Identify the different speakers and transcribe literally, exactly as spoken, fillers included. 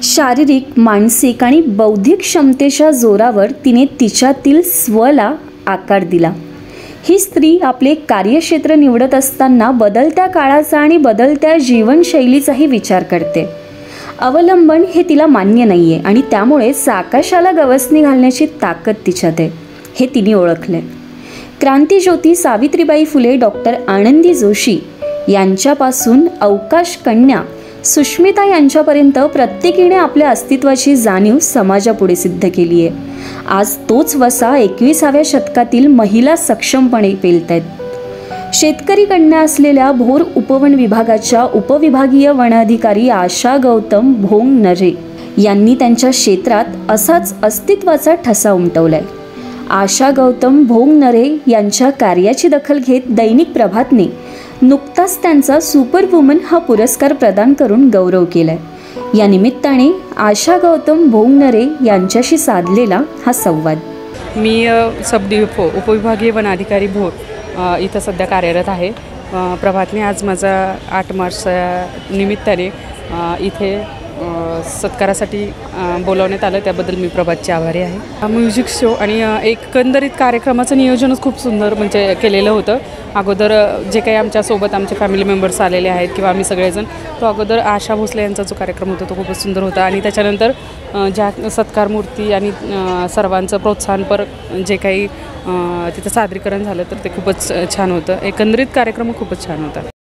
Speaker 1: शारीरिक, मानसिक आणि बौद्धिक क्षमतेच्या जोरावर तिने तिच्यातील स्वला आकार दिला। ही स्त्री आपले कार्यक्षेत्र निवडत असताना बदलत्या काळाचा आणि बदलत्या जीवनशैलीचाही विचार करते। अवलंबन हे तिला मान्य नाहीये आणि त्यामुळेच आकाशाला गवसणी घालण्याची ताकद तिच्यात आहे, हे तिने ओळखले। क्रांतिज्योती सावित्रीबाई फुले, डॉक्टर आनंदी जोशी यांच्यापासून अवकाश कन्या सुष्मिता यांच्यापर्यंत प्रत्येकीने आपल्या अस्तित्वाची जाणीव समाजापुढे सिद्ध केली आहे। आज तोच वसा एकविसाव्या शतकातील महिला सक्षमपणे पेलतायत। शेतकरी कन्या असलेल्या भोर उपवन विभागाच्या उपविभागीय वन अधिकारी आशा गौतम भोंग नरे यांनी त्यांच्या क्षेत्रात असाच अस्तित्वाचा ठसा उमटवलाय। आशा गौतम भोंग नरे यांच्या कार्याची दखल घेत दैनिक प्रभातने नुकताच त्यांचा सुपर वुमन हा पुरस्कार प्रदान करून गौरव केलाय। या निमित्ताने आशा गौतम भोंग नरे यांच्याशी साधलेला हा संवाद।
Speaker 2: मी सब डिपो उपविभागीय वन अधिकारी भोर इथं सध्या कार्यरत आहे। प्रभातने आज माझा आठ मार्च निमित्ताने इथे सत्कारासाठी बोलावण्यात आलं, त्याबद्दल मी प्रभातची आभारी आहे। म्युझिक शो आणि एकंदरीत कार्यक्रमाचं नियोजनच खूप सुंदर म्हणजे केलेलं होतं। अगोदर जे काही आमच्यासोबत आमचे फॅमिली मेंबर्स आलेले आहेत किंवा आम्ही सगळेजण, तो अगोदर आशा भोसले यांचा जो कार्यक्रम होता तो खूपच सुंदर होता आणि त्याच्यानंतर ज्या सत्कार मूर्ती आणि सर्वांचं प्रोत्साहनपर जे काही तिथं सादरीकरण झालं तर ते खूपच छान होतं। एकंदरीत कार्यक्रम खूपच छान होता।